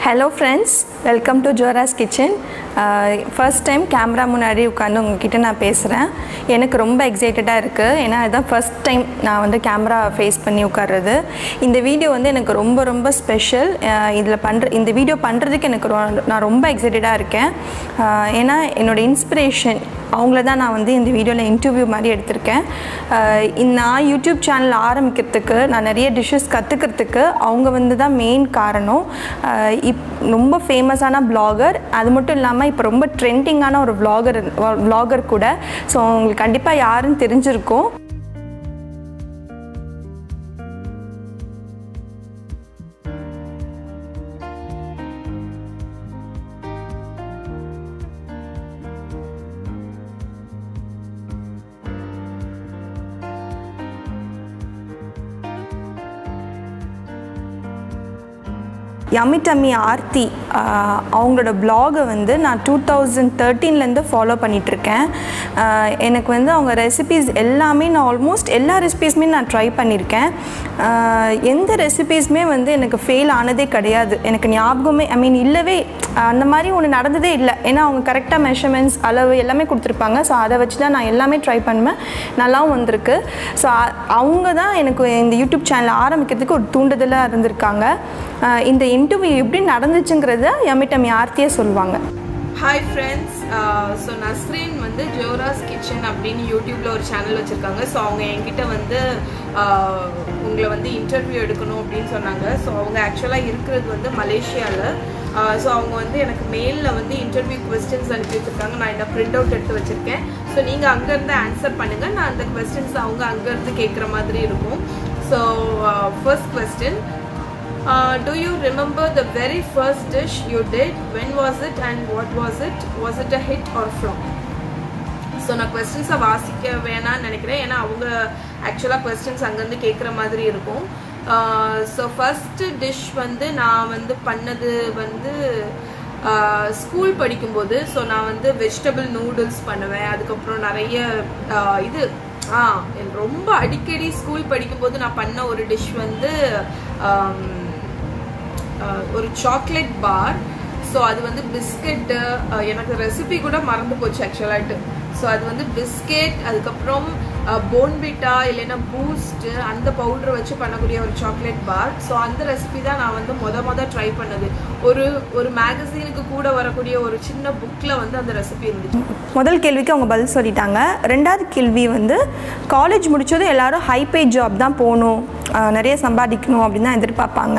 Hello friends, welcome to Jora's Kitchen. First time camera முன்னாடி உட்கார்ந்து உங்ககிட்ட நான் பேசுறேன். எனக்கு ரொம்ப எக்ஸைட்டடா இருக்கு. ஏன்னா இதான் first time நான் வந்து கேமரா ஃபேஸ் பண்ணி உட்கார்றது. இந்த வீடியோ வந்து எனக்கு ரொம்ப ஸ்பெஷல். இந்த வீடியோ பண்றதுக்கு எனக்கு நான் ரொம்ப எக்ஸைட்டடா இருக்கேன். ஏன்னா என்னோட இன்ஸ்பிரேஷன் அவங்கள தான் நான் வந்து இந்த வீடியோவில் இன்டர்வியூ மாதிரி எடுத்திருக்கேன். நான் யூடியூப் சேனல் ஆரம்பிக்கிறதுக்கு நான் நிறைய டிஷ்ஷஸ் கற்றுக்கிறதுக்கு அவங்க வந்து தான் மெயின் காரணம். ரொம்ப ஃபேமஸான ப்ளாகர், அது மட்டும் இல்லாமல் இப்போ ரொம்ப ட்ரெண்டிங்கான ஒரு வ்ளாகர் கூட. ஸோ உங்களுக்கு கண்டிப்பாக யாருன்னு தெரிஞ்சிருக்கும். Tummy Aarthi அவங்களோட ப்ளாகை வந்து நான் 2013லேருந்து ஃபாலோ பண்ணிகிட்ருக்கேன். எனக்கு வந்து அவங்க ரெசிபீஸ் எல்லாமே நான் ஆல்மோஸ்ட் எல்லா ரெசிபீஸுமே நான் ட்ரை பண்ணியிருக்கேன். எந்த ரெசிபீஸுமே வந்து எனக்கு ஃபெயில் ஆனதே கிடையாது. எனக்கு ஞாபகமே இல்லவே அந்த மாதிரி ஒன்று நடந்ததே இல்லை. ஏன்னா அவங்க கரெக்டாக மெஷர்மெண்ட்ஸ் அளவு எல்லாமே கொடுத்துருப்பாங்க. ஸோ அதை வச்சு தான் நான் எல்லாமே ட்ரை பண்ணுவேன். நல்லாவும் வந்திருக்கு. ஸோ அவங்க தான் எனக்கு இந்த யூடியூப் சேனல் ஆரம்பிக்கிறதுக்கு ஒரு தூண்டுதலாக இருந்திருக்காங்க. இந்த இன்டர்வியூ எப்படி நடந்துச்சுங்கிறத Tummy ஆர்த்தியே சொல்லுவாங்க. ஹாய் ஃப்ரெண்ட்ஸ், ஸோ நஸ்ரீன் வந்து ஜோராஸ் கிச்சன் அப்படின்னு யூடியூப்பில் ஒரு சேனல் வச்சுருக்காங்க. ஸோ அவங்க என்கிட்ட வந்து உங்களை வந்து இன்டர்வியூ எடுக்கணும் அப்படின்னு சொன்னாங்க. ஸோ அவங்க ஆக்சுவலாக இருக்கிறது வந்து மலேசியாவில். ஸோ அவங்க வந்து எனக்கு மெயிலில் வந்து இன்டர்வியூ கொஸ்டின்ஸ் அனுப்பி வச்சுருக்காங்க. நான் என்ன பிரிண்ட் அவுட் எடுத்து வச்சுருக்கேன். ஸோ நீங்கள் அங்கேருந்து ஆன்சர் பண்ணுங்கள். நான் அந்த கொஸ்டின்ஸ் அவங்க அங்கேருந்து கேட்குற மாதிரி இருக்கும். So first question, do you remember the very first dish you did? When was it and what was it? Was it a hit or flop? So நான் கொஸ்டின்ஸை வாசிக்க வேணான்னு நினைக்கிறேன். ஏன்னா அவங்க ஆக்சுவலாக கொஸ்டின்ஸ் அங்கேருந்து கேட்குற மாதிரி இருக்கும். ஸோ ஃபஸ்ட்டு டிஷ் வந்து நான் வந்து பண்ணது வந்து ஸ்கூல் படிக்கும்போது. ஸோ நான் வந்து வெஜிடபிள் நூடுல்ஸ் பண்ணுவேன். அதுக்கப்புறம் நிறைய இது ரொம்ப அடிக்கடி ஸ்கூல் படிக்கும்போது நான் பண்ண ஒரு டிஷ் வந்து ஒரு சாக்லேட் பார். ஸோ அது வந்து பிஸ்கெட்டு, எனக்கு ரெசிபி கூட மறந்து போச்சு ஆக்சுவலாட்டு. ஸோ அது வந்து பிஸ்கெட், அதுக்கப்புறம் போன்பிட்டா இல்லைன்னா பூஸ்ட் அந்த பவுடர் வச்சு பண்ணக்கூடிய ஒரு சாக்லேட் பார். ஸோ அந்த ரெசிபி தான் நான் வந்து மொதல் ட்ரை பண்ணது. ஒரு மேகசீனுக்கு கூட வரக்கூடிய ஒரு சின்ன புக்கில் வந்து அந்த ரெசிபி இருந்துச்சு. முதல் கேள்விக்கு அவங்க பதில் சொல்லிட்டாங்க. ரெண்டாவது கேள்வி வந்து காலேஜ் முடித்ததும் எல்லாரும் ஹைபே ஜாப் தான் போகணும், நிறைய சம்பாதிக்கணும் அப்படின்னு தான் எதிர்பார்ப்பாங்க.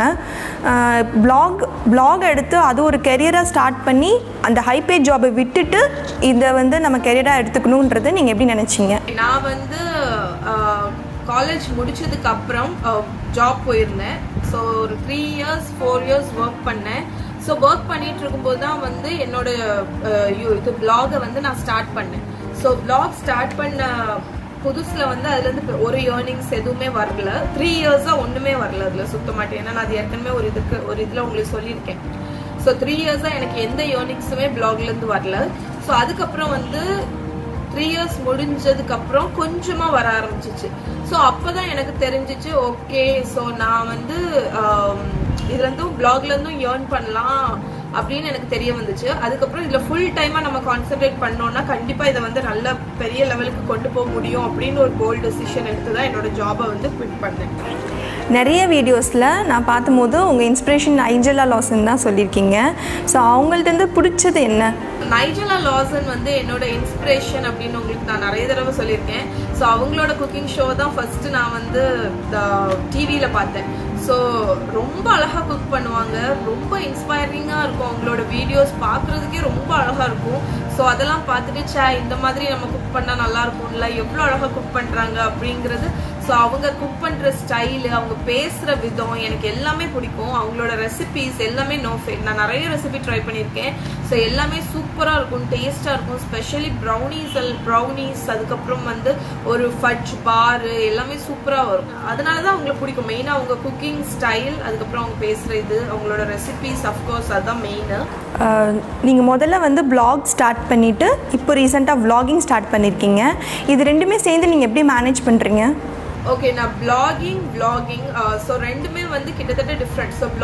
ப்ளாக் எடுத்து அது ஒரு கெரியராக ஸ்டார்ட் பண்ணி அந்த ஹைபே ஜாபை விட்டுட்டு இதை வந்து நம்ம கெரியராக எடுத்துக்கணுன்றது நீங்கள் எப்படி நினச்சிங்க? நான் வந்து காலேஜ் முடிச்சதுக்கு அப்புறம் ஜாப் போயிருந்தேன். ஸோ ஒரு 3 years 4 years ஒர்க் பண்ணேன். ஸோ ஒர்க் பண்ணிட்டு இருக்கும்போது தான் வந்து என்னோட இது ப்ளாகை வந்து நான் ஸ்டார்ட் பண்ணேன். ஸோ ப்ளாக் ஸ்டார்ட் பண்ண புதுசில் வந்து அதுலேருந்து ஒரு ஏர்னிங்ஸ் எதுவுமே வரல. 3 yearsஸாக ஒன்றுமே வரல அதில் சுத்தமாட்டேன். ஏன்னா நான் அது ஏற்கனவே ஒரு இதில் உங்களுக்கு சொல்லியிருக்கேன். ஸோ 3 yearsஸாக எனக்கு எந்த ஏர்னிங்ஸுமே ப்ளாக்லேருந்து வரல. ஸோ அதுக்கப்புறம் வந்து 3 years முடிஞ்சதுக்கப்புறம் கொஞ்சமாக வர ஆரம்பிச்சிச்சு. ஸோ அப்போ தான் எனக்கு தெரிஞ்சிச்சு, ஓகே ஸோ நான் வந்து இதுலேருந்தும் ப்ளாக்லேருந்தும் ஏர்ன் பண்ணலாம் அப்படின்னு எனக்கு தெரிய வந்துச்சு. அதுக்கப்புறம் இதில் ஃபுல் டைமாக நம்ம கான்சென்ட்ரேட் பண்ணோம்னா கண்டிப்பாக இதை வந்து நல்ல பெரிய லெவலுக்கு கொண்டு போக முடியும் அப்படின்னு ஒரு போல்ட் டெசிஷன் எடுத்து தான் என்னோட ஜாபை வந்து குவிட் பண்ணேன். நிறைய வீடியோஸில் நான் பார்க்கும்போது உங்கள் இன்ஸ்பிரேஷன் நைஜலா லாசன் தான் சொல்லியிருக்கீங்க. ஸோ அவங்கள்ட்ட பிடிச்சது என்ன? நைஜலா லாசன் வந்து என்னோட இன்ஸ்பிரேஷன் அப்படின்னு உங்களுக்கு நான் நிறைய தடவை சொல்லியிருக்கேன். ஸோ அவங்களோட குக்கிங் ஷோ தான் ஃபஸ்ட்டு நான் வந்து டிவியில் பார்த்தேன். ஸோ ரொம்ப அழகாக குக் பண்ணுவாங்க, ரொம்ப இன்ஸ்பைரிங்காக இருக்கும். அவங்களோட வீடியோஸ் பார்க்குறதுக்கே ரொம்ப அழகாக இருக்கும். ஸோ அதெல்லாம் பார்த்துட்டு இந்த மாதிரி நம்ம குக் பண்ணால் நல்லா இருக்கும்ல, எவ்வளோ அழகாக குக் பண்ணுறாங்க அப்படிங்கிறது. ஸோ அவங்க குக் பண்ணுற ஸ்டைலு, அவங்க பேசுகிற விதம் எனக்கு எல்லாமே பிடிக்கும். அவங்களோட ரெசிபீஸ் எல்லாமே நோ ஃபெயில். நான் நிறைய ரெசிபி ட்ரை பண்ணியிருக்கேன். ஸோ எல்லாமே சூப்பராக இருக்கும், டேஸ்ட்டாக இருக்கும். ஸ்பெஷலி ப்ரௌனீஸ் அதுக்கப்புறம் வந்து ஒரு ஃபட்ஜ் பார் எல்லாமே சூப்பராக வரும். அதனால தான் அவங்களை பிடிக்கும். மெயினாக அவங்க குக்கிங் ஸ்டைல், அதுக்கப்புறம் அவங்க பேசுகிற இது, அவங்களோட ரெசிபீஸ் அஃப்கோர்ஸ் அதுதான் மெயின். நீங்கள் முதல்ல வந்து ப்ளாக் ஸ்டார்ட் பண்ணிவிட்டு இப்போ ரீசெண்டாக வ்ளாகிங் ஸ்டார்ட் பண்ணியிருக்கீங்க. இது ரெண்டுமே சேர்ந்து நீங்கள் எப்படி மேனேஜ் பண்ணுறீங்க? ஓகே, நான் vlogging ஸோ ரெண்டுமே வந்து கிட்டத்தட்ட டிஃப்ரெண்ட். ஸோ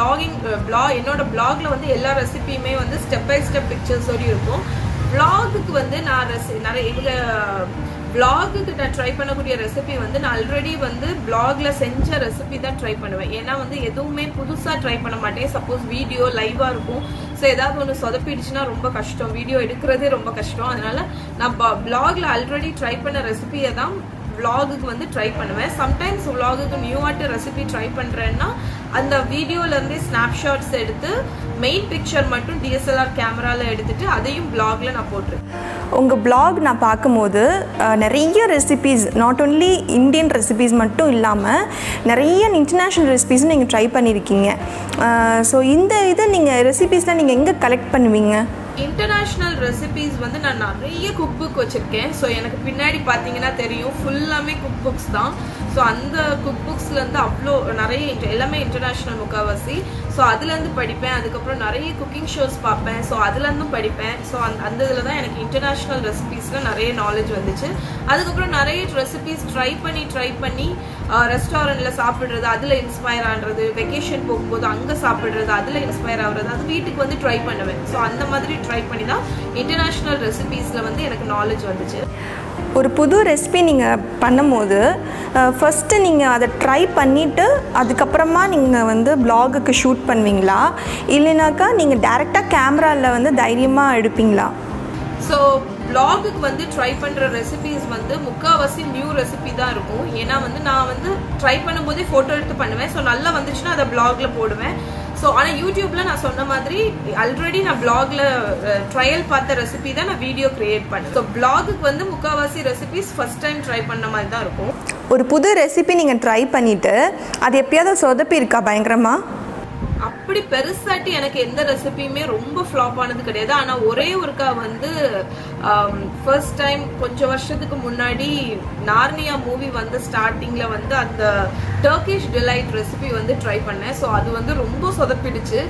என்னோட பிளாக்ல வந்து எல்லா ரெசிபியுமே வந்து ஸ்டெப் பை ஸ்டெப் பிக்சர்ஸோடு இருக்கும். vlogக்கு வந்து நான் நிறைய vlogக்கு நான் ட்ரை பண்ணக்கூடிய ரெசிபி வந்து நான் ஆல்ரெடி வந்து vlogல செஞ்ச ரெசிபி தான் ட்ரை பண்ணுவேன். ஏன்னா வந்து எதுவுமே புதுசாக ட்ரை பண்ண மாட்டேன். சப்போஸ் வீடியோ லைவாக இருக்கும், ஸோ ஏதாவது ஒன்று சொதப்பிடுச்சுன்னா ரொம்ப கஷ்டம், வீடியோ எடுக்கிறதே ரொம்ப கஷ்டம். அதனால நான் vlogல ஆல்ரெடி ட்ரை பண்ண ரெசிபியை தான் vlogக்கு வந்து ட்ரை பண்ணுவேன். சம்டைம்ஸ் vlogக்கு நியூவாட்டு ரெசிபி ட்ரை பண்ணுறேன்னா அந்த வீடியோலேருந்தே ஸ்னாப்ஷாட்ஸ் எடுத்து மெயின் பிக்சர் மட்டும் DSLR கேமராவில் எடுத்துட்டு அதையும் vlogல நான் போட்டுருவேன். உங்கள் vlog நான் பார்க்கும்போது நிறைய recipes, not only Indian recipes மட்டும் இல்லாமல் நிறைய இன்டர்நேஷ்னல் ரெசிபீஸும் நீங்கள் ட்ரை பண்ணியிருக்கீங்க. ஸோ இந்த நீங்கள் ரெசிபீஸ்லாம் நீங்கள் எங்கே கலெக்ட் பண்ணுவீங்க? இன்டர்நேஷ்னல் ரெசிபீஸ் வந்து நான் நிறைய குக் புக் வச்சுருக்கேன். ஸோ எனக்கு பின்னாடி பார்த்தீங்கன்னா தெரியும், ஃபுல்லாமே குக் புக்ஸ் தான். ஸோ அந்த குக் புக்ஸ்லேருந்து அவ்வளோ நிறைய எல்லாமே இன்டர்நேஷ்னல் முக்கால்வாசி. ஸோ அதுலேருந்து படிப்பேன். அதுக்கப்புறம் நிறைய குக்கிங் ஷோஸ் பார்ப்பேன். ஸோ அதுலேருந்தும் படிப்பேன். ஸோ அந்த இதில் தான் எனக்கு இன்டர்நேஷ்னல் ரெசிபீஸில் நிறைய நாலேஜ் வந்துச்சு. அதுக்கப்புறம் நிறைய ரெசிபீஸ் ட்ரை பண்ணி ரெஸ்டாரண்ட்டில் சாப்பிட்றது, அதில் இன்ஸ்பயர் ஆகிறது, வெக்கேஷன் போகும்போது அங்கே சாப்பிட்றது, அதில் இன்ஸ்பயர் ஆகுறது, அது வீட்டுக்கு வந்து ட்ரை பண்ணுவேன். ஸோ அந்த மாதிரி ட்ரை பண்ணி தான் இன்டர்நேஷ்னல் ரெசிபீஸில் வந்து எனக்கு நாலேஜ் வந்துச்சு. ஒரு புது ரெசிபி நீங்கள் பண்ணும்போது ஃபஸ்ட்டு நீங்கள் அதை ட்ரை பண்ணிவிட்டு அதுக்கப்புறமா நீங்கள் வந்து vlogக்கு ஷூட் பண்ணுவீங்களா, இல்லைனாக்கா நீங்கள் டேரெக்டாக கேமராவில் வந்து தைரியமாக எடுப்பீங்களா? ஸோ vlogக்கு வந்து ட்ரை பண்ணுற ரெசிபீஸ் வந்து முக்கால்வாசி நியூ ரெசிபி தான் இருக்கும். ஏன்னா வந்து நான் வந்து ட்ரை பண்ணும்போதே ஃபோட்டோ எடுத்து பண்ணுவேன். ஸோ நல்லா வந்துச்சுன்னா அதை vlogல போடுவேன். ஸோ ஆனால் யூடியூப்ல நான் சொன்ன மாதிரி ஆல்ரெடி நான் vlogல ட்ரையல் பார்த்த ரெசிபி தான் நான் வீடியோ கிரியேட் பண்ணேன். ஸோ vlogக்கு வந்து முக்கால்வாசி ரெசிபிஸ் ஃபர்ஸ்ட் டைம் ட்ரை பண்ண மாதிரி தான் இருக்கும். ஒரு புது ரெசிபி நீங்கள் ட்ரை பண்ணிவிட்டு அது எப்பயாவது சொதப்பி இருக்கா பயங்கரமாக? அப்படி பெருசாட்டி எனக்கு எந்த ரெசிபியுமே ரொம்ப ஃப்ளாப் ஆனது கிடையாது. ஆனால் ஒரே ஒருக்கா வந்து ஃபர்ஸ்ட் டைம் கொஞ்சம் வருஷத்துக்கு முன்னாடி நார்னியா மூவி வந்து ஸ்டார்டிங்கில் வந்து அந்த டர்க்கிஷ் டிலைட் ரெசிபி வந்து ட்ரை பண்ணேன். ஸோ அது வந்து ரொம்ப சொதப்பிடுச்சு.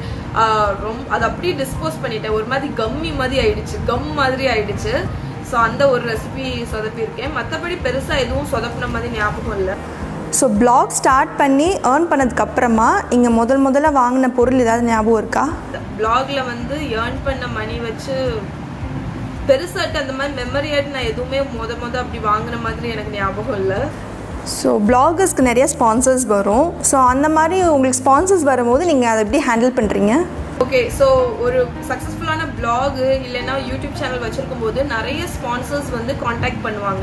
அது அப்படியே டிஸ்போஸ் பண்ணிட்டேன். ஒரு மாதிரி கம்மி மாதிரி ஆயிடுச்சு. ஸோ அந்த ஒரு ரெசிபி சொதப்பியிருக்கேன். மற்றபடி பெருசாக எதுவும் சொதப்பின மாதிரி ஞாபகம் இல்லை. ஸோ vlog ஸ்டார்ட் பண்ணி ஏர்ன் பண்ணதுக்கப்புறமா நீங்கள் முதல்ல வாங்கின பொருள் ஏதாவது ஞாபகம் இருக்கா? vlogல வந்து ஏர்ன் பண்ண மணி வச்சு பெருசாட்டு அந்த மாதிரி மெமரியாட்டு நான் எதுவுமே அப்படி வாங்கின மாதிரி எனக்கு ஞாபகம் இல்லை. ஸோ vloggers-க்கு நிறைய ஸ்பான்சர்ஸ் வரும். ஸோ அந்த மாதிரி உங்களுக்கு ஸ்பான்சர்ஸ் வரும்போது நீங்கள் அதை எப்படி ஹேண்டில் பண்ணுறீங்க? ஓகே, ஸோ ஒரு சக்ஸஸ்ஃபுல்லான vlog இல்லைன்னா யூடியூப் சேனல் வச்சுருக்கும் போது நிறைய ஸ்பான்சர்ஸ் வந்து காண்டாக்ட் பண்ணுவாங்க.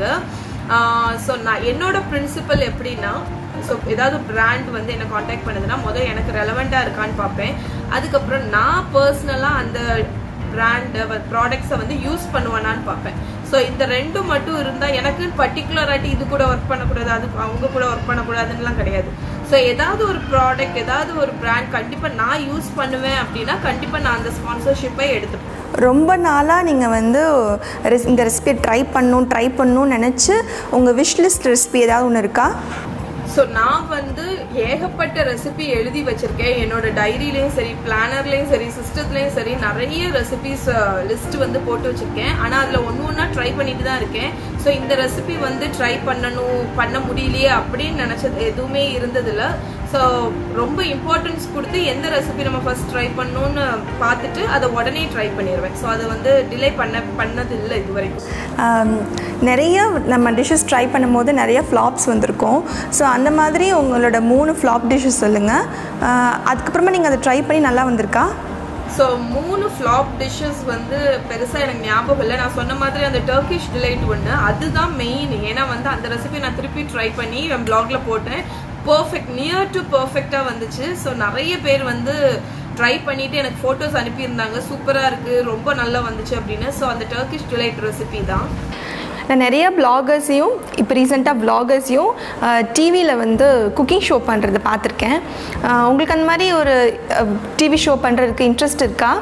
ஸோ நான் என்னோட பிரின்சிபல் எப்படின்னா, ஸோ ஏதாவது பிராண்ட் வந்து என்னை காண்டாக்ட் பண்ணுதுன்னா முதல்ல எனக்கு ரெலவெண்ட்டாக இருக்கான்னு பார்ப்பேன். அதுக்கப்புறம் நான் பர்சனலாக அந்த பிராண்ட் ப்ராடக்ட்ஸை வந்து யூஸ் பண்ணுவேனான்னு பார்ப்பேன். ஸோ இந்த ரெண்டும் மட்டும் இருந்தால் எனக்கு பர்டிகுலராட்டி இது கூட ஒர்க் பண்ணக்கூடாது, அது அவங்க கூட ஒர்க் பண்ணக்கூடாதுன்னுலாம் கிடையாது. ஸோ ஏதாவது ஒரு ப்ராடக்ட், ஏதாவது ஒரு பிராண்ட் கண்டிப்பாக நான் யூஸ் பண்ணுவேன் அப்படின்னா கண்டிப்பாக நான் அந்த ஸ்பான்சர்ஷிப்பை எடுத்துப்பேன். ரொம்ப நாளாக நீங்கள் வந்து இந்த ரெசிபியை ட்ரை பண்ணணும்னு நினச்சி உங்கள் விஷ்லிஸ்ட் ரெசிபி ஏதாவது ஒன்று இருக்கா? ஸோ நான் வந்து ஏகப்பட்ட ரெசிபி எழுதி வச்சிருக்கேன். என்னோட டைரியிலையும் சரி, பிளானர்லேயும் சரி, சிஸ்டத்துலேயும் சரி நிறைய ரெசிபிஸ் லிஸ்ட் வந்து போட்டு வச்சிருக்கேன். ஆனால் அதில் ஒன்றா ட்ரை பண்ணிட்டு தான் இருக்கேன். ஸோ இந்த ரெசிபி வந்து ட்ரை பண்ண முடியலையே அப்படின்னு நினச்சது எதுவுமே இருந்ததில்லை. ஸோ ரொம்ப இம்பார்ட்டன்ஸ் கொடுத்து எந்த ரெசிபி நம்ம ஃபர்ஸ்ட் ட்ரை பண்ணணும்னு பார்த்துட்டு அதை உடனே ட்ரை பண்ணிடுவேன். ஸோ அதை வந்து டிலே பண்ணது இல்லை இது வரைக்கும். நிறைய நம்ம டிஷ்ஷஸ் ட்ரை பண்ணும்போது நிறைய ஃப்ளாப்ஸ் வந்திருக்கும். ஸோ அந்த மாதிரி உங்களோட 3 ஃப்ளாப் டிஷ்ஷஸ் சொல்லுங்கள். அதுக்கப்புறமா நீங்கள் அதை ட்ரை பண்ணி நல்லா வந்திருக்கா? ஸோ 3 ஃப்ளாப் டிஷ்ஷஸ் வந்து பெருசாக எனக்கு ஞாபகம் இல்லை. நான் சொன்ன மாதிரி அந்த டர்க்கிஷ் டிலைட் ஒன்று அதுதான் மெயின். ஏன்னா வந்து அந்த ரெசிபி நான் திருப்பி ட்ரை பண்ணி என் பிளாக்ல போட்டேன். நியர் டு பர்ஃபெக்டாக வந்துச்சு. ஸோ நிறைய பேர் வந்து ட்ரை பண்ணிவிட்டு எனக்கு ஃபோட்டோஸ் அனுப்பியிருந்தாங்க, சூப்பராக இருக்குது, ரொம்ப நல்லா வந்துச்சு அப்படின்னு. ஸோ அந்த டர்க்கிஷ் டிலைட் ரெசிபி தான். நான் நிறைய பிளாகர்ஸையும் இப்போ ரீசெண்டாக பிளாகர்ஸையும் டிவியில் வந்து குக்கிங் ஷோ பண்ணுறது பார்த்துருக்கேன். உங்களுக்கு அந்த மாதிரி ஒரு டிவி ஷோ பண்ணுறதுக்கு இன்ட்ரெஸ்ட் இருக்கா?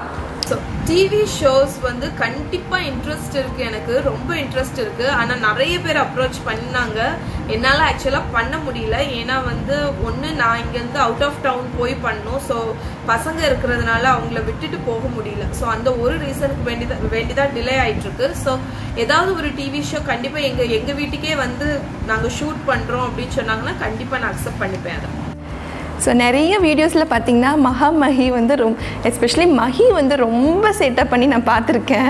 ஸோ டிவி ஷோஸ் வந்து கண்டிப்பாக இன்ட்ரெஸ்ட் இருக்குது, எனக்கு ரொம்ப இன்ட்ரெஸ்ட் இருக்குது. ஆனால் நிறைய பேர் அப்ரோச் பண்ணாங்க, என்னால் ஆக்சுவலாக பண்ண முடியல. ஏன்னா வந்து ஒன்று நான் இங்கேருந்து அவுட் ஆஃப் டவுன் போய் பண்ணணும். ஸோ பசங்க இருக்கிறதுனால அவங்கள விட்டுட்டு போக முடியல. ஸோ அந்த ஒரு ரீசனுக்கு வேண்டிதான் டிலே ஆகிட்டுருக்கு. ஸோ ஏதாவது ஒரு டிவி ஷோ கண்டிப்பாக எங்கள் வீட்டுக்கே வந்து நாங்கள் ஷூட் பண்ணுறோம் அப்படின்னு சொன்னாங்கன்னா கண்டிப்பாக நான் அக்செப்ட் பண்ணிப்பேன் அதை. ஸோ நிறைய வீடியோஸில் பார்த்தீங்கன்னா மகி வந்து எஸ்பெஷலி மகி வந்து ரொம்ப செட்டப் பண்ணி நான் பார்த்துருக்கேன்.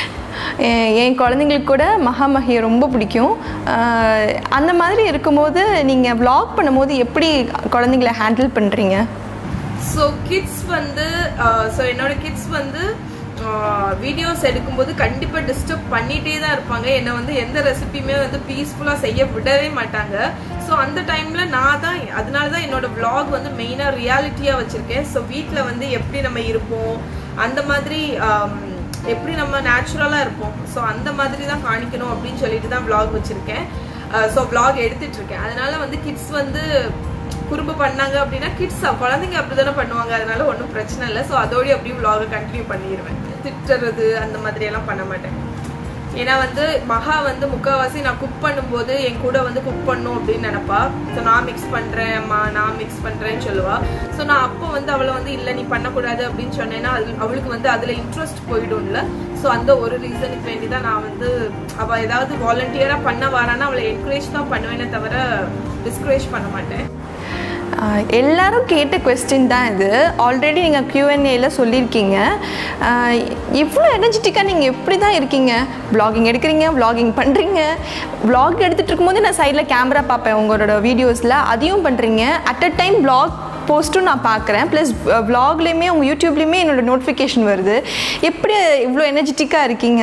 என் குழந்தைங்களுக்கு கூட மகியை ரொம்ப பிடிக்கும். அந்த மாதிரி இருக்கும்போது நீங்கள் vlog பண்ணும்போது எப்படி குழந்தைங்கள ஹேண்டில் பண்ணுறீங்க? ஸோ கிட்ஸ் வந்து என்னோட கிட்ஸ் வந்து வீடியோஸ் எடுக்கும்போது கண்டிப்பாக டிஸ்டர்ப் பண்ணிகிட்டே தான் இருப்பாங்க. என்னை வந்து எந்த ரெசிபியுமே வந்து பீஸ்ஃபுல்லாக செய்ய விடவே மாட்டாங்க. ஸோ அந்த டைமில் அதனால தான் என்னோட vlog வந்து மெயினாக ரியாலிட்டியாக வச்சுருக்கேன். ஸோ வீட்டில் வந்து எப்படி நம்ம இருப்போம், அந்த மாதிரி எப்படி நம்ம நேச்சுரலாக இருப்போம், ஸோ அந்த மாதிரி தான் காணிக்கணும் அப்படின்னு சொல்லிட்டு தான் vlog வச்சுருக்கேன். ஸோ vlog எடுத்துகிட்ருக்கேன். அதனால வந்து கிட்ஸ் வந்து குறும்பு பண்ணாங்க அப்படின்னா குழந்தைங்க அப்படி தானே பண்ணுவாங்க, அதனால ஒன்றும் பிரச்சனை இல்லை. ஸோ அதோடய அப்படியே vlog கண்டினியூ பண்ணிடுவேன். திட்டுறது அந்த மாதிரியெல்லாம் பண்ண மாட்டேன். ஏன்னா வந்து மகா வந்து முக்கால்வாசி நான் குக் பண்ணும்போது என் கூட வந்து குக் பண்ணும் அப்படின்னு நினைப்பா. ஸோ நான் மிக்ஸ் பண்ணுறேன்ம்மா, நான் மிக்ஸ் பண்ணுறேன்னு சொல்லுவாள். ஸோ நான் அப்போ வந்து அவளை வந்து இல்லை நீ பண்ணக்கூடாது அப்படின்னு சொன்னேன்னா அவளுக்கு வந்து அதில் இன்ட்ரெஸ்ட் போயிடும்ல. ஸோ அந்த ஒரு ரீசனுக்கு வேண்டி தான் நான் வந்து அவள் ஏதாவது வாலண்டியராக பண்ண வரான்னா அவளை என்கரேஜ் தான் பண்ணுவேனே தவிர டிஸ்கரேஜ் பண்ண மாட்டேன். எல்லாரும் கேட்ட கொஸ்டின் தான் இது. ஆல்ரெடி நீங்கள் Q&Aல சொல்லியிருக்கீங்க. இவ்வளோ எனர்ஜெட்டிக்காக நீங்கள் எப்படி தான் இருக்கீங்க? vlogging எடுக்கிறீங்க, vlogging பண்ணுறீங்க. vlog எடுத்துகிட்டு இருக்கும்போது நான் சைடில் கேமரா பார்ப்பேன் உங்களோட வீடியோஸில், அதையும் பண்ணுறீங்க. அட் அ டைம் vlog போஸ்ட்டும் நான் பார்க்குறேன். ப்ளஸ் vlogலேயுமே உங்கள் யூடியூப்லேயுமே என்னோடய நோட்டிஃபிகேஷன் வருது. எப்படி இவ்வளோ எனர்ஜெட்டிக்காக இருக்கீங்க?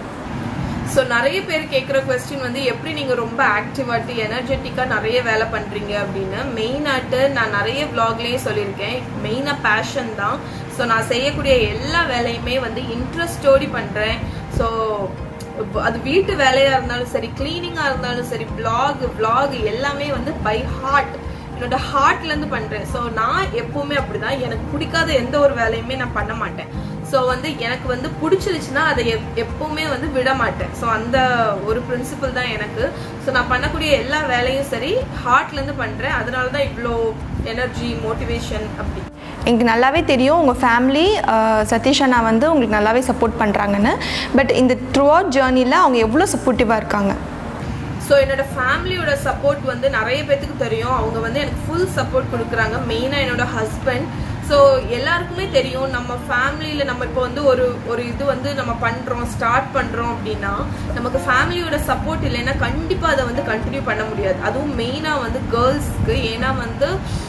ஸோ நிறைய பேர் கேட்குற கொஸ்டின் வந்து எப்படி நீங்கள் ரொம்ப ஆக்டிவாட்டு எனர்ஜெட்டிக்காக நிறைய வேலை பண்ணுறீங்க அப்படின்னு. மெயினாட்டு நான் நிறைய vlogலேயே சொல்லியிருக்கேன், மெயினாக பேஷன் தான். ஸோ நான் செய்யக்கூடிய எல்லா வேலையுமே வந்து இன்ட்ரெஸ்டோடி பண்ணுறேன். ஸோ அது வீட்டு வேலையாக இருந்தாலும் சரி, கிளீனிங்காக இருந்தாலும் சரி, vlog எல்லாமே வந்து பை ஹார்ட், என்னோட ஹார்ட்லேருந்து பண்ணுறேன். ஸோ நான் எப்போவுமே அப்படிதான், எனக்கு பிடிக்காத எந்த ஒரு வேலையுமே நான் பண்ண மாட்டேன். ஸோ வந்து எனக்கு வந்து பிடிச்சிருச்சுன்னா அதை எப்பவுமே வந்து விட மாட்டேன். ஸோ அந்த ஒரு பிரின்சிபல் தான் எனக்கு. ஸோ நான் பண்ணக்கூடிய எல்லா வேலையும் சரி ஹார்ட்லேருந்து பண்ணுறேன். அதனால தான் இவ்வளோ எனர்ஜி, மோட்டிவேஷன் அப்படி. எனக்கு நல்லாவே தெரியும் உங்கள் ஃபேமிலி சதீஷ் அண்ணா வந்து உங்களுக்கு நல்லாவே சப்போர்ட் பண்ணுறாங்கன்னு. பட் இந்த த்ரூ அவுட் ஜேர்னியில் அவங்க எவ்வளோ சப்போர்ட்டிவாக இருக்காங்க? ஸோ என்னோட ஃபேமிலியோட சப்போர்ட் வந்து நிறைய பேத்துக்கு தெரியும். அவங்க வந்து எனக்கு ஃபுல் சப்போர்ட் கொடுக்குறாங்க. மெயினாக என்னோட ஹஸ்பண்ட். ஸோ எல்லாருக்குமே தெரியும் நம்ம ஃபேமிலியில் நம்ம இப்போ வந்து ஒரு இது வந்து நம்ம ஸ்டார்ட் பண்ணுறோம் அப்படின்னா நமக்கு ஃபேமிலியோட சப்போர்ட் இல்லைன்னா கண்டிப்பாக அதை வந்து கண்டினியூ பண்ண முடியாது. அதுவும் மெயினாக வந்து கேர்ள்ஸ்க்கு. ஏன்னா வந்து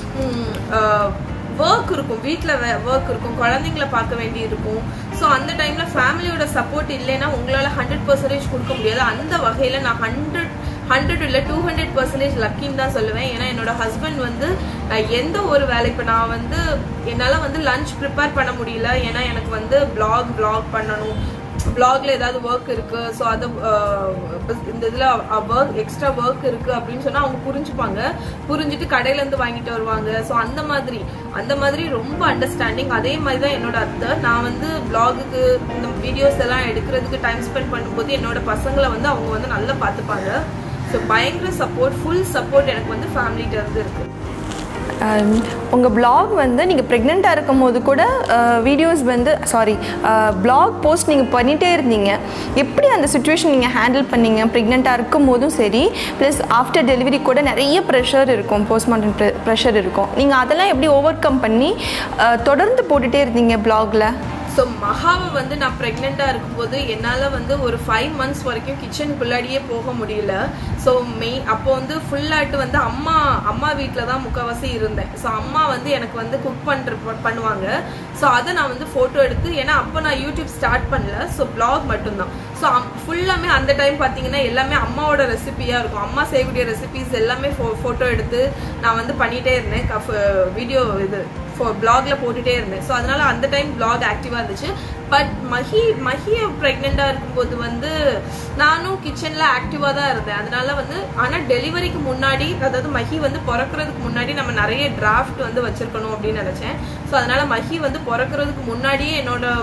ஒர்க் இருக்கும், வீட்டில் ஒர்க் இருக்கும், குழந்தைங்கள பார்க்க வேண்டி இருக்கும். ஸோ அந்த டைமில் ஃபேமிலியோட சப்போர்ட் இல்லைன்னா உங்களால் 100% கொடுக்க முடியாது. அந்த வகையில் நான் 100 இல்லை 200% லக்கின்னு தான் சொல்லுவேன். ஏன்னா என்னோட ஹஸ்பண்ட் வந்து நான் எந்த ஒரு வேலை, இப்போ நான் வந்து என்னால் வந்து லஞ்ச் ப்ரிப்பேர் பண்ண முடியல, ஏன்னா எனக்கு வந்து vlog பண்ணணும், vlogல ஏதாவது ஒர்க் இருக்குது, ஸோ அது இந்த இதில் எக்ஸ்ட்ரா ஒர்க் இருக்குது அப்படின்னு சொன்னால் அவங்க புரிஞ்சுட்டு கடையிலேருந்து வாங்கிட்டு வருவாங்க. ஸோ அந்த மாதிரி ரொம்ப அண்டர்ஸ்டாண்டிங். அதே மாதிரி தான் என்னோட அத்தை. நான் வந்து vlogக்கு இந்த வீடியோஸ் எல்லாம் எடுக்கிறதுக்கு டைம் ஸ்பெண்ட் பண்ணும்போது என்னோட பசங்களை வந்து அவங்க வந்து நல்லா பார்த்துப்பாங்க. ஸோ பயங்கர சப்போர்ட், ஃபுல் சப்போர்ட் எனக்கு வந்து ஃபேமிலிகிட்ட இருந்து இருக்குது. உங்கள் vlog வந்து நீங்கள் ப்ரெக்னெண்ட்டாக இருக்கும் போது கூட வீடியோஸ் வந்து vlog போஸ்ட் நீங்கள் பண்ணிகிட்டே இருந்தீங்க. எப்படி அந்த சுச்சுவேஷன் நீங்கள் ஹேண்டில் பண்ணீங்க? ப்ரெக்னெண்ட்டாக இருக்கும் போதும் சரி, ப்ளஸ் ஆஃப்டர் டெலிவரி கூட நிறைய ப்ரெஷர் இருக்கும், போஸ்ட்மார்ட்டம் ப்ரெஷர் இருக்கும். நீங்கள் அதெல்லாம் எப்படி ஓவர் கம் பண்ணி தொடர்ந்து போட்டுகிட்டே இருந்தீங்க vlogல? ஸோ மகாவை வந்து நான் ப்ரெக்னெண்ட்டாக இருக்கும்போது என்னால் வந்து ஒரு 5 months வரைக்கும் கிச்சனுக்குள்ளாடியே போக முடியல. ஸோ அப்போ வந்து ஃபுல்லாட்டு வந்து அம்மா வீட்டில் தான் முக்கால்வாசி இருந்தேன். ஸோ அம்மா வந்து எனக்கு வந்து குக் பண்ணுவாங்க. ஸோ அதை நான் வந்து ஃபோட்டோ எடுத்து, ஏன்னா அப்போ நான் யூடியூப் ஸ்டார்ட் பண்ணல, ஸோ vlog மட்டும்தான். ஸோ ஃபுல்லாமே அந்த டைம் பார்த்தீங்கன்னா எல்லாமே அம்மாவோட ரெசிபியாக இருக்கும். அம்மா செய்யக்கூடிய ரெசிபிஸ் எல்லாமே ஃபோட்டோ எடுத்து நான் வந்து பண்ணிகிட்டே இருந்தேன். வீடியோ vlogல போட்டுட்டே இருந்தேன். ஸோ அதனால அந்த டைம் vlog ஆக்டிவாக இருந்துச்சு. பட் மஹியை ப்ரெக்னெண்ட்டாக இருக்கும்போது வந்து நானும் கிச்சனில் ஆக்டிவாக தான் இருந்தேன். அதனால வந்து ஆனால் டெலிவரிக்கு முன்னாடி, அதாவது மஹி வந்து பிறக்கிறதுக்கு முன்னாடி நம்ம நிறைய டிராஃப்ட் வந்து வச்சிருக்கணும் அப்படின்னு நினச்சேன். ஸோ அதனால மஹி வந்து பிறக்கிறதுக்கு முன்னாடியே என்னோட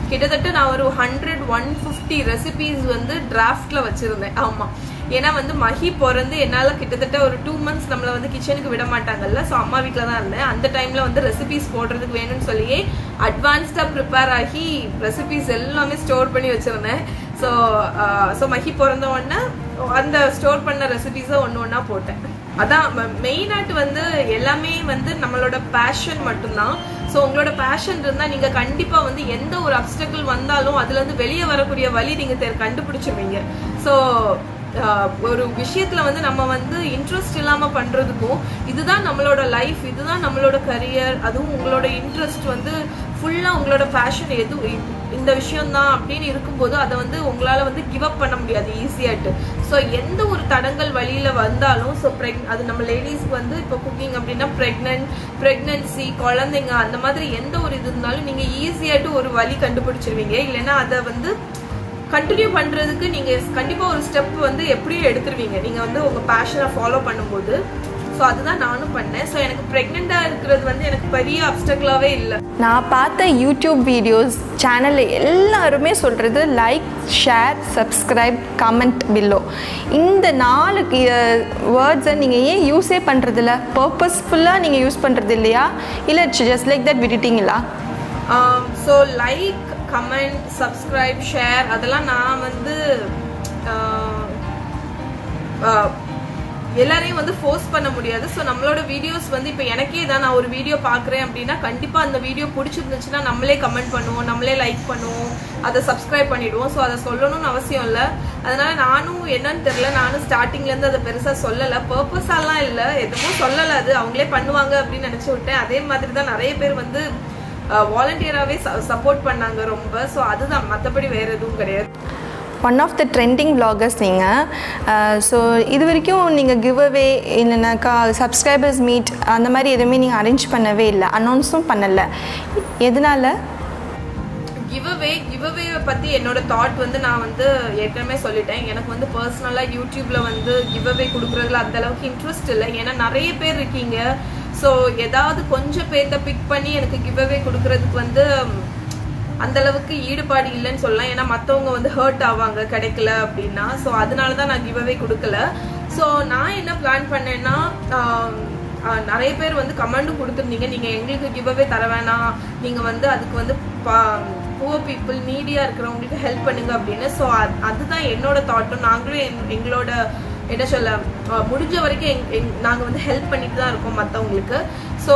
கிட்டத்தட்ட நான் ஒரு 100-150 ரெசிபீஸ் வந்து டிராஃப்ட்ல வச்சிருந்தேன். ஆமா, ஏன்னா வந்து மஹி பிறந்து என்னால கிட்டத்தட்ட ஒரு 2 months நம்மள வந்து கிச்சனுக்கு விட மாட்டாங்கல்ல. ஸோ அம்மா வீட்டில் தான் இருந்தேன். அந்த டைம்ல வந்து ரெசிபீஸ் போடுறதுக்கு வேணும்னு சொல்லியே அட்வான்ஸ்டா ப்ரிப்பேர் ஆகி ரெசிபீஸ் எல்லாமே ஸ்டோர் பண்ணி வச்சிருந்தேன். ஸோ மஹி பிறந்த உடனே அந்த ஸ்டோர் பண்ண ரெசிபீஸை ஒன்று போட்டேன். அதான் மெயினாட்டு வந்து எல்லாமே வந்து நம்மளோட பேஷன் மட்டும்தான். ஸோ உங்களோட பேஷன் இருந்தால் நீங்கள் கண்டிப்பாக வந்து எந்த ஒரு அப்டக்கிள் வந்தாலும் அதுலேருந்து வெளியே வரக்கூடிய வழி நீங்கள் கண்டுபிடிச்சிருவீங்க. ஸோ ஒரு விஷயத்துல வந்து நம்ம வந்து இன்ட்ரெஸ்ட் இல்லாம பண்றதுக்கும் இதுதான் நம்மளோட லைஃப், இதுதான் நம்மளோட கரியர், அதுவும் உங்களோட இன்ட்ரெஸ்ட் வந்து ஃபுல்லா உங்களோட பேஷன் எது இந்த விஷயம் தான் அப்படின்னு இருக்கும்போது அதை வந்து உங்களால வந்து கிவ் அப் பண்ண முடியாது ஈஸியாட்டு. ஸோ எந்த ஒரு தடங்கள் வழியில வந்தாலும் ஸோ அது நம்ம லேடிஸ்க்கு வந்து இப்போ குக்கிங் அப்படின்னா பிரெக்னன்சி, குழந்தைங்க, அந்த மாதிரி எந்த ஒரு இது இருந்தாலும் நீங்க ஈஸியாட்டு ஒரு வழி கண்டுபிடிச்சிருவீங்க. இல்லைன்னா அதை வந்து கண்டினியூ பண்றதுக்கு நீங்க கண்டிப்பா ஒரு ஸ்டெப் வந்து எப்படியும் எடுத்துருவீங்க நீங்க வந்து உங்க பேஷனை ஃபாலோ பண்ணும்போது. ஸோ அதுதான் நானும் பண்ணேன். ஸோ எனக்கு ப்ரெக்னெண்டா இருக்கிறது வந்து எனக்கு பெரிய அப்டக்கிளாவே இல்லை. நான் பார்த்த யூடியூப் வீடியோஸ் சேனலில் எல்லாருமே சொல்கிறது like, share, subscribe, comment below. இந்த 4 வேர்ட்ஸை நீங்கள் ஏன் யூஸே பண்ணுறதில்ல? பர்பஸ்ஃபுல்லாக நீங்கள் யூஸ் பண்ணுறது இல்லையா, இல்லை ஜஸ்ட் லைக் தட் விட்டுட்டீங்களா? So like, comment, subscribe, share அதெல்லாம் நான் வந்து எல்லாரையும் வந்து ஃபோர்ஸ் பண்ண முடியாது. ஸோ நம்மளோட வீடியோஸ் வந்து இப்போ எனக்கே தான் நான் ஒரு வீடியோ பார்க்குறேன் அப்படின்னா கண்டிப்பாக அந்த வீடியோ பிடிச்சிருந்துச்சுன்னா நம்மளே கமெண்ட் பண்ணுவோம், நம்மளே லைக் பண்ணுவோம், அதை சப்ஸ்கிரைப் பண்ணிவிடுவோம். ஸோ அதை சொல்லணும்னு அவசியம் இல்லை. அதனால நானும் என்னன்னு தெரியல, நானும் ஸ்டார்டிங்லேருந்து அதை பெருசாக சொல்லலை, பர்பஸாலாம் இல்லை, எதுவும் சொல்லலை, அது அவங்களே பண்ணுவாங்க அப்படின்னு நினச்சி விட்டேன். அதே மாதிரி தான் நிறைய பேர் வந்து வாலண்டியராகவே சப்போர்ட் பண்ணாங்க ரொம்ப. ஸோ அதுதான், மற்றபடி வேறு எதுவும் கிடையாது. One of the trending vloggers நீங்கள். ஸோ இது வரைக்கும் நீங்கள் கிவ் அவே இல்லைனாக்கா சப்ஸ்கிரைபர்ஸ் மீட் அந்த மாதிரி எதுவுமே நீங்கள் அரேஞ்ச் பண்ணவே இல்லை, அனௌன்ஸும் பண்ணலை. எதனால? கிவ் அவே பற்றி என்னோட தாட் வந்து நான் வந்து ஏற்கனவே சொல்லிட்டேன். எனக்கு வந்து பர்சனலாக யூடியூப்பில் வந்து கிவ் அவே கொடுக்குறதுல அந்தளவுக்கு இன்ட்ரெஸ்ட் இல்லை. ஏன்னா நிறைய பேர் இருக்கீங்க. ஸோ ஏதாவது கொஞ்சம் பேர்த்த பிக் பண்ணி எனக்கு கிவ் அவே கொடுக்கறதுக்கு வந்து அந்த அளவுக்கு ஈடுபாடு இல்லைன்னு சொல்லலாம். ஏன்னா மற்றவங்க வந்து ஹர்ட் ஆவாங்க கிடைக்கல அப்படின்னா. ஸோ அதனால தான் நான் கிவ் அவே கொடுக்கல. ஸோ நான் என்ன பிளான் பண்ணேன்னா, நிறைய பேர் வந்து கமெண்டும் கொடுத்துருந்தீங்க, நீங்கள் எங்களுக்கு கிவ் அவே தர வேணாம், நீங்கள் வந்து அதுக்கு வந்து புவர் பீப்புள், நீடியாக இருக்கிறவங்களுக்கு ஹெல்ப் பண்ணுங்க அப்படின்னு. ஸோ அதுதான் என்னோட தாட்டும். நாங்களும் எங்களோட என்ன சொல்ல முடிஞ்ச வரைக்கும் நாங்கள் வந்து ஹெல்ப் பண்ணிட்டு தான் இருக்கோம் மற்றவங்களுக்கு. ஸோ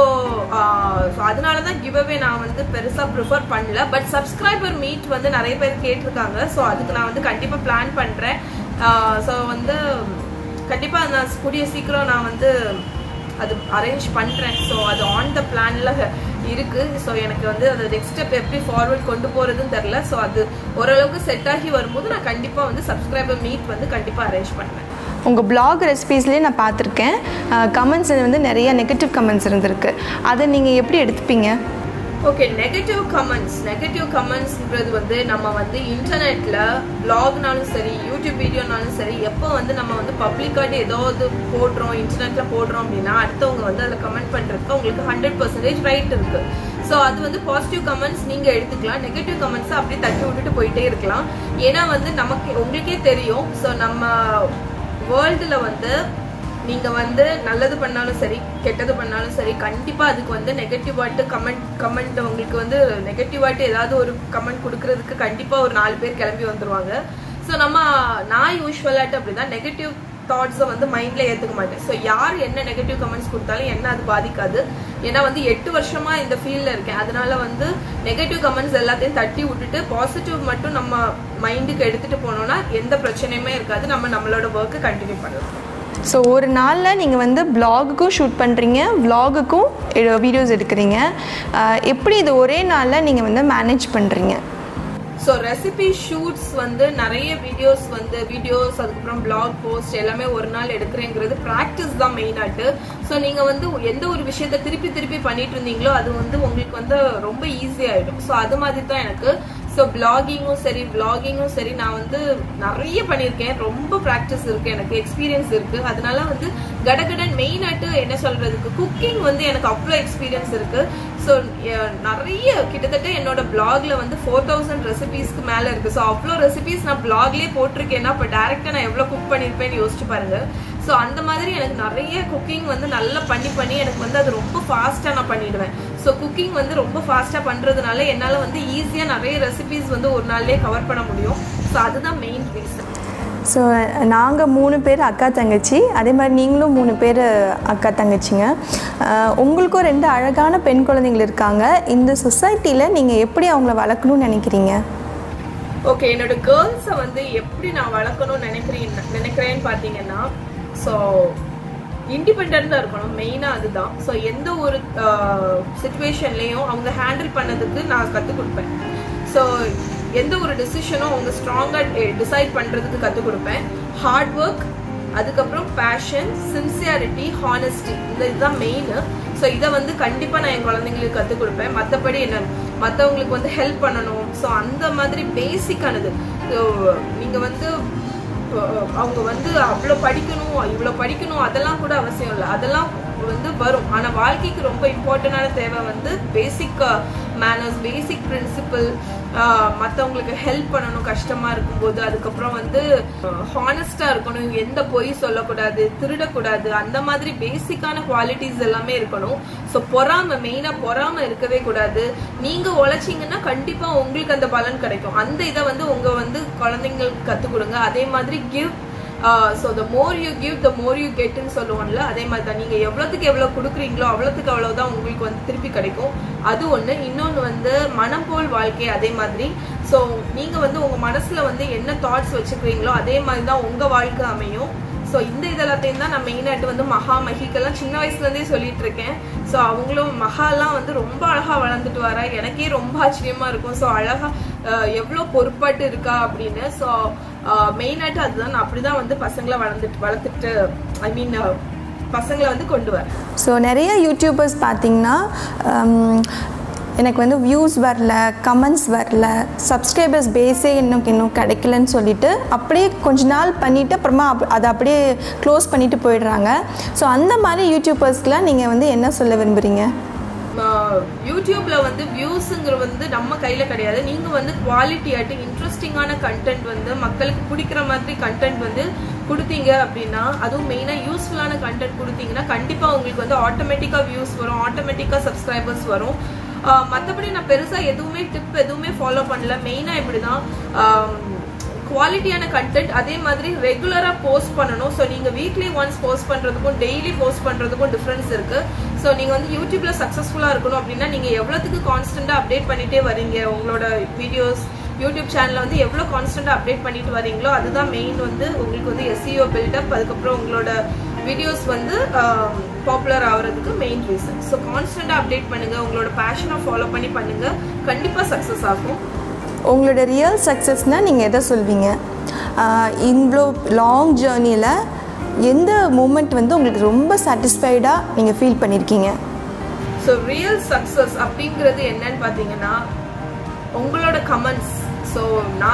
அதனால தான் கிவ் அவே நான் வந்து பெருசாக ப்ரிஃபர் பண்ணல. பட் சப்ஸ்கிரைபர் மீட் வந்து நிறைய பேர் கேட்டிருக்காங்க. ஸோ அதுக்கு நான் வந்து கண்டிப்பாக பிளான் பண்ணுறேன். ஸோ வந்து கண்டிப்பாக நான் கூடிய சீக்கிரம் நான் வந்து அது அரேஞ்ச் பண்ணுறேன். ஸோ அது ஆன் த பிளானில் இருக்குது. ஸோ எனக்கு வந்து அது நெக்ஸ்ட் ஸ்டெப் எப்படி ஃபார்வர்ட் கொண்டு போகிறதுன்னு தெரில. ஸோ அது ஓரளவுக்கு செட் ஆகி வரும்போது நான் கண்டிப்பாக வந்து சப்ஸ்கிரைபர் மீட் வந்து கண்டிப்பாக அரேஞ்ச் பண்ணுவேன். உங்கள் பிளாக் ரெசிபீஸ்லேயே நான் பார்த்துருக்கேன், கமெண்ட்ஸ் வந்து நிறைய நெகட்டிவ் கமெண்ட்ஸ் இருந்திருக்கு. அதை நீங்கள் எப்படி எடுத்துப்பீங்க? ஓகே, நெகட்டிவ் கமெண்ட்ஸ்ன்றது வந்து நம்ம வந்து இன்டர்நெட்டில் பிளாக்னாலும் சரி, யூடியூப் வீடியோனாலும் சரி, எப்போ வந்து நம்ம வந்து பப்ளிக்காக ஏதாவது போடுறோம், இன்டர்நெட்டில் போடுறோம் அப்படின்னா அடுத்தவங்க வந்து அதில் கமெண்ட் பண்ணுறதுக்கு உங்களுக்கு 100% ரைட் இருக்குது. ஸோ அது வந்து பாசிட்டிவ் கமெண்ட்ஸ் நீங்கள் எடுத்துக்கலாம், நெகட்டிவ் கமெண்ட்ஸை அப்படியே தட்டி விட்டுட்டு போயிட்டே இருக்கலாம். ஏன்னா வந்து உங்களுக்கே தெரியும். ஸோ நம்ம வேர்ல்டில் வந்து நீங்கள் வந்து நல்லது பண்ணாலும் சரி, கெட்டது பண்ணாலும் சரி, கண்டிப்பாக அதுக்கு வந்து நெகட்டிவாட்டு கமெண்ட் உங்களுக்கு வந்து நெகட்டிவாட்டு ஏதாவது ஒரு கமெண்ட் கொடுக்கறதுக்கு கண்டிப்பாக ஒரு 4 பேர் கிளம்பி வந்துடுவாங்க. ஸோ நான் யூஸ்வலாட்டு அப்படி தான் நெகட்டிவ் தாட்ஸை வந்து மைண்டில் ஏற்றுக்க மாட்டேன். ஸோ யார் என்ன நெகட்டிவ் கமெண்ட்ஸ் கொடுத்தாலும் என்ன அது பாதிக்காது. ஏன்னா வந்து 8 வருஷமாக இந்த ஃபீல்டில் இருக்கேன். அதனால வந்து நெகட்டிவ் கமெண்ட்ஸ் எல்லாத்தையும் தட்டி விட்டுட்டு பாசிட்டிவ் மட்டும் நம்ம மைண்டுக்கு எடுத்துகிட்டு போனோம்னா எந்த பிரச்சனையுமே இருக்காது. நம்மளோட ஒர்க்கை கண்டினியூ பண்ணலாம். ஸோ ஒரு நாளில் நீங்கள் வந்து ப்ளாகுக்கும் ஷூட் பண்ணுறீங்க, வ்ளாகுக்கும் வீடியோஸ் எடுக்கிறீங்க. எப்படி இது ஒரே நாளில் நீங்கள் வந்து மேனேஜ் பண்ணுறீங்க? ஸோ ரெசிபி ஷூட்ஸ் வந்து நிறைய வீடியோஸ் அதுக்கப்புறம் பிளாக் போஸ்ட் எல்லாமே ஒரு நாள் எடுக்கிறேங்கிறது ப்ராக்டிஸ் தான் மெயினாட்டு. ஸோ நீங்கள் வந்து எந்த ஒரு விஷயத்த திருப்பி பண்ணிட்டு இருந்தீங்களோ அது வந்து உங்களுக்கு வந்து ரொம்ப ஈஸியாகிடும். ஸோ அது மாதிரி தான் எனக்கு. ஸோ பிளாகிங்கும் சரி நான் வந்து நிறைய பண்ணியிருக்கேன். ரொம்ப ப்ராக்டிஸ் இருக்கு, எனக்கு எக்ஸ்பீரியன்ஸ் இருக்கு. அதனால வந்து கடகடன் மெயின் ஆட்டு என்ன சொல்றதுக்கு குக்கிங் வந்து எனக்கு அவ்வளோ எக்ஸ்பீரியன்ஸ் இருக்கு. ஸோ நிறைய கிட்டத்தட்ட என்னோட பிளாக்ல வந்து 4000 ரெசிபீஸ்க்கு மேல இருக்கு. ஸோ அவ்வளோ ரெசிபீஸ் நான் பிளாக்லேயே போட்டிருக்கேன்னா இப்போ டைரக்டா நான் எவ்வளோ குக் பண்ணியிருப்பேன்னு யோசிச்சு பாருங்க. ஸோ அந்த மாதிரி எனக்கு நிறைய குக்கிங் வந்து நல்லா பண்ணி எனக்கு வந்து அது ரொம்ப ஃபாஸ்ட்டாக நான் பண்ணிடுவேன். ஸோ குக்கிங் வந்து ரொம்ப ஃபாஸ்ட்டாக பண்ணுறதுனால என்னால் வந்து ஈஸியாக நிறைய ரெசிபீஸ் வந்து ஒரு நாள்லேயே கவர் பண்ண முடியும். ஸோ அதுதான் மெயின் ரீசன். ஸோ நாங்கள் 3 பேர் அக்கா தங்கச்சி, அதே மாதிரி நீங்களும் 3 பேர் அக்கா தங்கச்சிங்க. உங்களுக்கும் 2 அழகான பெண் குழந்தைகள் இருக்காங்க. இந்த சொசைட்டியில் நீங்கள் எப்படி அவங்கள வளர்க்கணும்னு நினைக்கிறீங்க? ஓகே, என்னோட கேர்ள்ஸை வந்து எப்படி நான் வளர்க்கணும்னு நினைக்கிறேன்னு பார்த்தீங்கன்னா, ஸோ இண்டிபெண்டாக இருக்கணும் மெயினாக, அதுதான். ஸோ எந்த ஒரு சிச்சுவேஷன்லேயும் அவங்க ஹேண்டில் பண்ணதுக்கு நான் கற்றுக் கொடுப்பேன். ஸோ எந்த ஒரு டிசிஷனும் அவங்க ஸ்ட்ராங்காக டிசைட் பண்ணுறதுக்கு கற்றுக் கொடுப்பேன். ஹார்ட் ஒர்க், அதுக்கப்புறம் பேஷன், சின்சியாரிட்டி, ஹானஸ்டி, இதுதான் மெயின். ஸோ இதை வந்து கண்டிப்பாக நான் என் குழந்தைங்களுக்கு கற்றுக் கொடுப்பேன். மற்றபடி என்ன, மற்றவங்களுக்கு வந்து ஹெல்ப் பண்ணணும். ஸோ அந்த மாதிரி பேசிக்கானது. ஸோ நீங்கள் வந்து அவங்க வந்து அவ்வளோ படிக்கணும் இவ்வளோ படிக்கணும் அதெல்லாம் கூட அவசியம் இல்லை, அதெல்லாம் வந்து வரும். ஆனால் வாழ்க்கைக்கு ரொம்ப இம்பார்ட்டண்டான தேவை வந்து பேசிக் மேனர்ஸ், பேசிக் பிரின்சிபல், மற்றவங்களுக்கு ஹெல்ப் பண்ணணும் கஷ்டமாக இருக்கும்போது. அதுக்கப்புறம் வந்து ஹானஸ்டாக இருக்கணும், எந்த பொய் சொல்லக்கூடாது, திருடக்கூடாது, அந்த மாதிரி பேசிக்கான குவாலிட்டிஸ் எல்லாமே இருக்கணும். ஸோ பொறாமை, மெயினாக பொறாமை இருக்கவே கூடாது. நீங்கள் உழைச்சிங்கன்னா கண்டிப்பாக உங்களுக்கு அந்த பலன் கிடைக்கும். அந்த இதை வந்து உங்கள் வந்து குழந்தைங்களுக்கு கற்றுக் கொடுங்க. அதே மாதிரி give. So the more you give the more you get ன்னு சொல்லுவோம்ல, அதே மாதிரி தான். நீங்கள் எவ்வளோத்துக்கு எவ்வளோ கொடுக்குறீங்களோ அவ்வளோத்துக்கு அவ்வளோதான் உங்களுக்கு வந்து திருப்பி கிடைக்கும். அது ஒன்று. இன்னொன்று வந்து மனம் போல் வாழ்க்கை. அதே மாதிரி ஸோ நீங்கள் வந்து உங்கள் மனசில் வந்து என்ன தாட்ஸ் வச்சுக்கிறீங்களோ அதே மாதிரி தான் உங்கள் வாழ்க்கை அமையும். ஸோ இந்த இதெல்லாத்தையும் தான் நான் மெயினாட்டு வந்து மகிக்கெல்லாம் சின்ன வயசுலேருந்தே சொல்லிட்டு இருக்கேன். ஸோ அவங்களும் மகாலாம் வந்து ரொம்ப அழகாக வளர்ந்துட்டு வரா, எனக்கே ரொம்ப ஆச்சரியமாக இருக்கும். ஸோ அழகாக எவ்வளோ பொறுப்பாட்டு இருக்கா அப்படின்னு. ஸோ மெயினாட்டு அதுதான், நான் அப்படிதான் வந்து பசங்களை வளர்த்துட்டு பசங்களை வந்து கொண்டு வரேன். ஸோ நிறைய யூடியூபர்ஸ் பார்த்தீங்கன்னா எனக்கு வந்து வியூஸ் வரல, கமெண்ட்ஸ் வரல, சப்ஸ்கிரைபர்ஸ் பேஸே இன்னும் கிடைக்கலன்னு சொல்லிட்டு அப்படியே கொஞ்ச நாள் பண்ணிவிட்டு அப்புறமா அதை அப்படியே க்ளோஸ் பண்ணிவிட்டு போயிடுறாங்க. ஸோ அந்த மாதிரி யூடியூபர்ஸ்க்குலாம் நீங்கள் வந்து என்ன சொல்ல விரும்புகிறீங்க? யூடியூப்ல வந்து வியூஸுங்கிற வந்து நம்ம கையில கிடையாது. நீங்க வந்து குவாலிட்டியாட்டு இன்ட்ரெஸ்டிங்கான கண்டென்ட் வந்து மக்களுக்கு பிடிக்கிற மாதிரி கண்டென்ட் வந்து கொடுத்தீங்க அப்படின்னா, அதுவும் மெயினா யூஸ்ஃபுல்லான கண்டென்ட் கொடுத்தீங்கன்னா கண்டிப்பா உங்களுக்கு வந்து ஆட்டோமேட்டிக்கா வியூஸ் வரும், ஆட்டோமேட்டிக்கா சப்ஸ்கிரைபர்ஸ் வரும். மற்றபடி நான் பெருசா டிப் எதுவுமே ஃபாலோ பண்ணல. மெயினா இப்படிதான் குவாலிட்டியான கண்டென்ட், அதே மாதிரி ரெகுலரா போஸ்ட் பண்ணணும். ஸோ நீங்க வீக்லி ஒன்ஸ் போஸ்ட் பண்றதுக்கும் டெய்லி போஸ்ட் பண்றதுக்கும் டிஃபரன்ஸ் இருக்கு. ஸோ நீங்க வந்து யூடியூப்ல சக்சஸ்ஃபுல்லா இருக்கணும் அப்படின்னா நீங்க எவ்வளவுக்கு கான்ஸ்டன்டா அப்டேட் பண்ணிட்டே வரீங்க, உங்களோட வீடியோஸ் யூடியூப் சேனல்ல வந்து எவ்வளோ கான்ஸ்டன்டா அப்டேட் பண்ணிட்டு வரீங்களோ அதுதான் மெயின் வந்து உங்களுக்கு வந்து SEO பில்டப், அதுக்கப்புறம் உங்களோட வீடியோஸ் வந்து பாப்புலர் ஆகிறதுக்கு மெயின் ரீசன். ஸோ கான்ஸ்டன்டா அப்டேட் பண்ணுங்க, உங்களோட பேஷனை ஃபாலோ பண்ணி பண்ணுங்க, கண்டிப்பா சக்சஸ் ஆகும். உங்களோட ரியல் சக்ஸஸ்னால் நீங்கள் எதை சொல்வீங்க? இவ்வளோ லாங் ஜேர்னியில் எந்த மூமெண்ட் வந்து உங்களுக்கு ரொம்ப சாட்டிஸ்ஃபைடாக நீங்கள் ஃபீல் பண்ணியிருக்கீங்க? ஸோ ரியல் சக்ஸஸ் அப்படிங்கிறது என்னன்னு பார்த்தீங்கன்னா உங்களோட கமெண்ட்ஸ். ஸோ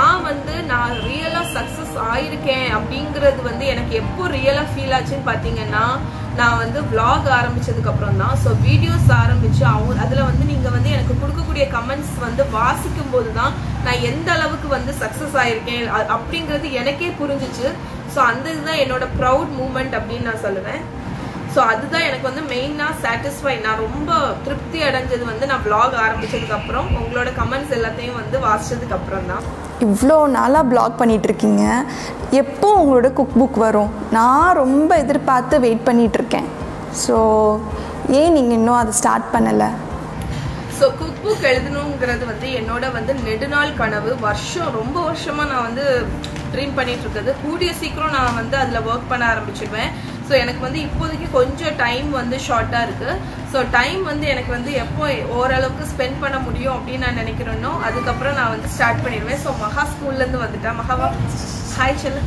நான் ரியலாக சக்ஸஸ் ஆயிருக்கேன் அப்படிங்கிறது வந்து எனக்கு எப்போ ரியலாக ஃபீல் ஆச்சுன்னு பார்த்தீங்கன்னா நான் வந்து vlog ஆரம்பிச்சதுக்கு அப்புறம் தான். ஸோ வீடியோஸ் ஆரம்பிச்சு அதில் வந்து நீங்கள் வந்து எனக்கு கொடுக்கக்கூடிய கமெண்ட்ஸ் வந்து வாசிக்கும் போது தான் நான் எந்த அளவுக்கு வந்து சக்ஸஸ் ஆயிருக்கேன் அப்படிங்கிறது எனக்கே புரிஞ்சிச்சு. ஸோ அந்த இதுதான் என்னோட ப்ரௌட் மூமெண்ட் அப்படின்னு நான் சொல்லுவேன். ஸோ அதுதான் எனக்கு வந்து மெயினாக சாட்டிஸ்ஃபை, நான் ரொம்ப திருப்தி அடைஞ்சது வந்து நான் vlog ஆரம்பிச்சதுக்கப்புறம் உங்களோட கமெண்ட்ஸ் எல்லாத்தையும் வந்து வாசிச்சதுக்கு அப்புறம் தான். இவ்வளோ நாளாக ப்ளாக் பண்ணிகிட்ருக்கீங்க, எப்போ உங்களோட குக் புக் வரும்? நான் ரொம்ப எதிர்பார்த்து வெயிட் பண்ணிகிட்ருக்கேன். ஸோ ஏன் நீங்கள் இன்னும் அதை ஸ்டார்ட் பண்ணலை? ஸோ குக் புக் எழுதணுங்கிறது வந்து என்னோட வந்து நெடுநாள் கனவு. ரொம்ப வருஷமாக நான் வந்து ட்ரீம் பண்ணிட்டு இருக்குது. கூடிய சீக்கிரம் நான் வந்து அதில் ஒர்க் பண்ண ஆரம்பிச்சிடுவேன். ஸோ எனக்கு வந்து இப்போதைக்கு கொஞ்சம் டைம் வந்து ஷார்ட்டாக இருக்குது. ஸோ டைம் வந்து எனக்கு வந்து எப்போ ஓரளவுக்கு ஸ்பெண்ட் பண்ண முடியும் அப்படின்னு நான் நினைக்கிறேனோ அதுக்கப்புறம் நான் வந்து ஸ்டார்ட் பண்ணிடுவேன். ஸோ மகா ஸ்கூல்லேருந்து வந்துட்டேன். மகாவா ஹாய் சொல்லு.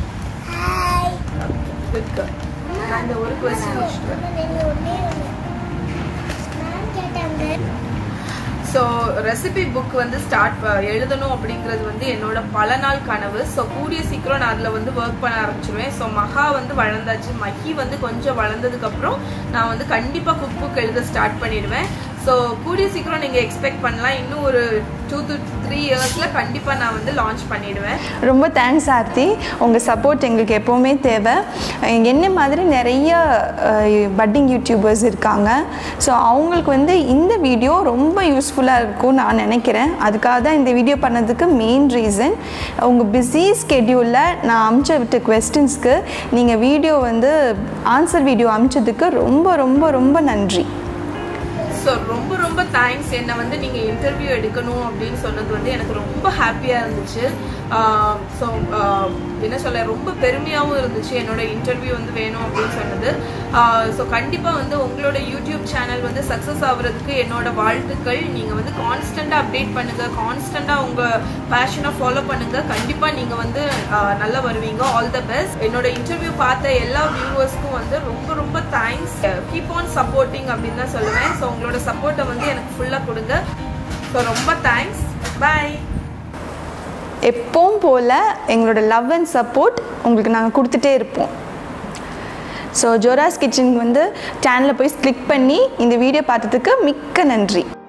Good girl. நான் இந்த ஒரு கொஸ்டின் முடிச்சுட்டேன். ஸோ ரெசிபி புக் வந்து எழுதணும் அப்படிங்கிறது வந்து என்னோட பல நாள் கனவு. ஸோ கூடிய சீக்கிரம் நான் அதில் வந்து ஒர்க் பண்ண ஆரம்பிச்சிருவேன். ஸோ மகா வந்து வளர்ந்தாச்சு, மஹி வந்து கொஞ்சம் வளர்ந்ததுக்கப்புறம் நான் வந்து கண்டிப்பாக குக் புக் எழுத ஸ்டார்ட் பண்ணிடுவேன். ஸோ கூடிய சீக்கிரம் நீங்கள் எக்ஸ்பெக்ட் பண்ணலாம். இன்னும் ஒரு 2 to 3 இயர்ஸில் கண்டிப்பாக நான் வந்து லான்ச் பண்ணிடுவேன். ரொம்ப தேங்க்ஸ் ஆர்த்தி, உங்கள் சப்போர்ட் எங்களுக்கு எப்போவுமே தேவை. என்ன மாதிரி நிறைய பட்டிங் யூடியூபர்ஸ் இருக்காங்க. ஸோ அவங்களுக்கு வந்து இந்த வீடியோ ரொம்ப யூஸ்ஃபுல்லாக இருக்கும்னு நான் நினைக்கிறேன். அதுக்காக தான் இந்த வீடியோ பண்ணதுக்கு மெயின் ரீசன். உங்கள் பிஸி ஸ்கெடியூலில் நான் அனுப்பிச்ச விட்ட குவெஸ்டின்ஸ்க்கு நீங்கள் வீடியோ வந்து ஆன்சர் வீடியோ அனுப்பிச்சதுக்கு ரொம்ப ரொம்ப ரொம்ப நன்றி. ஸோ ரொம்ப ரொம்ப தேங்க்ஸ். என்னை வந்து நீங்கள் இன்டர்வியூ எடுக்கணும் அப்படின்னு சொன்னது வந்து எனக்கு ரொம்ப ஹாப்பியாக இருந்துச்சு. ஸோ என்ன சொல்ல, ரொம்ப பெருமையாகவும் இருந்துச்சு என்னோட இன்டர்வியூ வந்து வேணும் அப்படின்னு சொன்னது. ஸோ கண்டிப்பாக வந்து உங்களோட யூடியூப் சேனல் வந்து சக்ஸஸ் ஆகுறதுக்கு என்னோட வாழ்த்துக்கள். நீங்கள் வந்து கான்ஸ்டண்ட்டாக அப்டேட் பண்ணுங்கள், கான்ஸ்டண்ட்டாக உங்கள் பேஷனை ஃபாலோ பண்ணுங்கள். கண்டிப்பாக நீங்கள் வந்து நல்லா வருவீங்க. All the best. என்னோட இன்டர்வியூ பார்த்த எல்லா வியூவர்ஸ்க்கும் வந்து ரொம்ப ரொம்ப தேங்க்ஸ். கீப் ஆன் சப்போர்ட்டிங் அப்படின்னு தான் சொல்லுவேன். ஸோ உங்களோட சப்போர்ட்டை வந்து எனக்கு ஃபுல்லாக கொடுங்க. ஸோ ரொம்ப தேங்க்ஸ். பாய். எப்பவும் போல் எங்களோட லவ் அண்ட் சப்போர்ட் உங்களுக்கு நாங்கள் கொடுத்துட்டே இருப்போம். ஸோ ஜோராஸ் கிச்சன் வந்து சேனலை போய் கிளிக் பண்ணி இந்த வீடியோ பார்த்ததுக்கு மிக்க நன்றி.